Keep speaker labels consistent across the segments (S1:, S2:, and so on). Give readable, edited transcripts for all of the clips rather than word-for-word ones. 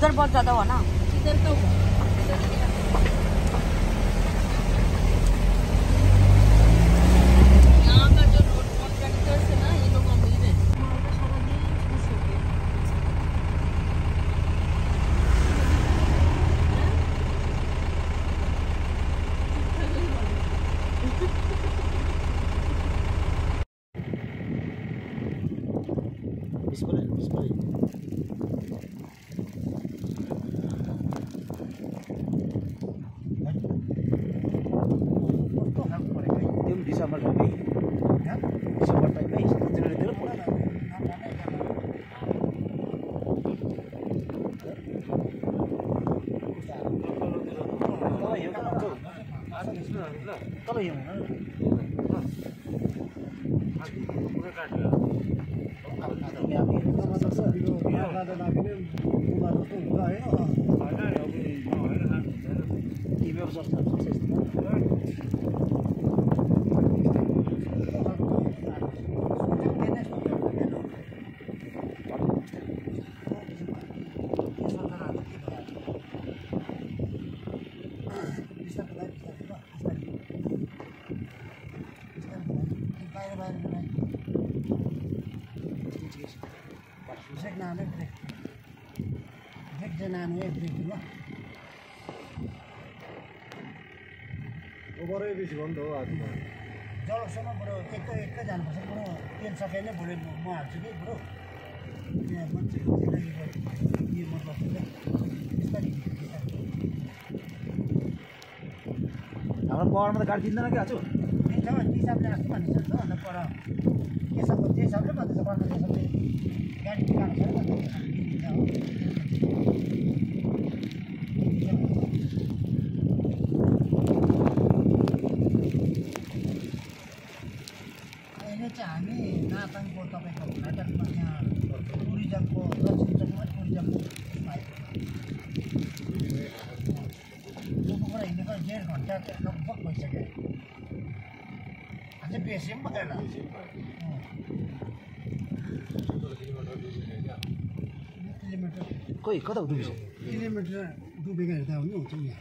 S1: इधर बहुत ज्यादा हुआ ना।
S2: इधर का हुआ यहाँ का जो रोड कॉन्ट्रैक्टर्स है ना, ये लोग अमीर है।
S3: ओभरै बेसी भयो नि त हो आज त
S4: जलसम्म बरु एकै जानुपर्छ बरु तेल सकाइ नै बरु म हाल्छु कि बरु यहाँ मान्छेको यो मतलब बिस्तारै
S3: हाम्रो पहाडमा त गाडी दिँदैन क्या आज
S4: दिन्छ हिसाबले जस्तो भनिन्छ नि त अन्त पर के सब जे हिसाबले भन्दैछ पर्ने हिसाबले गाडी निकाल्नु छ नि त हो हामी नाताङको तपाईँको घाटकमा यहाँ टुरिज्मको दक्षिण टुरिज्मको टोटोबाट हिँडेको 1.5 घन्टा लगभग भइसक्यो अझै बेसी पनि भएन किलोमिटर
S3: खोइ कता डुबेछ
S4: किलोमिटर डुबेको हेर्दा पनि हुन्छ नि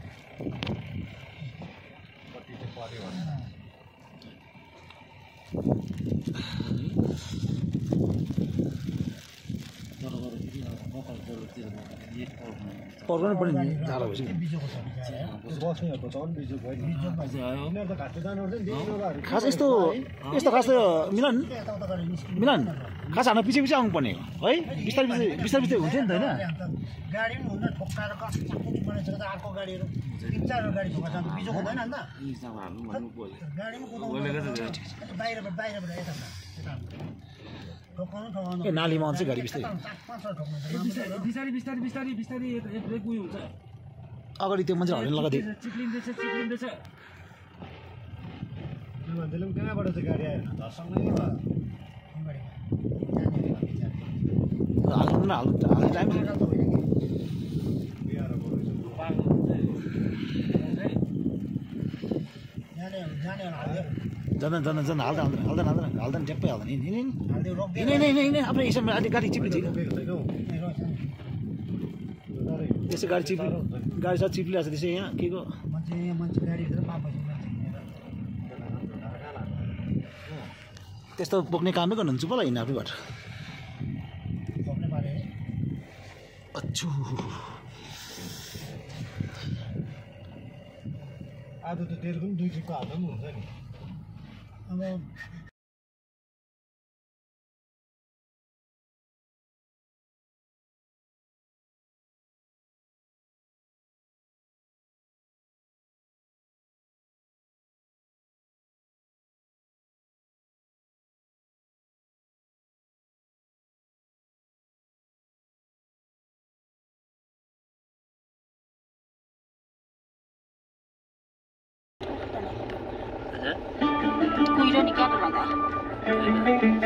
S3: पर्नु पनि जाडो भएछ खास यस्तो खास त मिलन खास हाम्रो पछि पछि आउनु पर्ने है बिस्तारै बिस्तारै हुन्थ्यो नि त होइन
S4: गाडी पनि हुँदैन ठोक्काएर बनाइसक्दा अर्को गाडीहरू 3-4 गाडी ठोका जान्छ बिजोक हुँदैन नि त गाडीमा कुदाउनु बाहिरबाट यता
S3: ए नालीमा आउँछ गाडी बिस्तारै
S2: उयो हुन्छ
S3: अगाडि त्यो मान्छे हर्न लगाइदियो
S2: चिप्लिँदैछ
S4: मान्छेले पनि कहाँबाट चाहिँ गाडी आयो धसँगै
S3: हाल्नु टाइम जाँदैन हाल्दैन ट्याप्पै हाल्दैन आफ्नो हिसाबमा अलिक गाडी चिप्लिन्छ त्यसै गाडी साथ चिप्लिरहेको छ त्यसै यहाँ के को त्यस्तो बोक्ने कामै गर्नुहुन्छ पो ल हिँड्नु आफ्नैबाट अच्छु
S4: आज त तेल पनि 2 चिप्पा हाल्दा पनि हुन्छ नि अब
S1: कुहिरो नि क्या त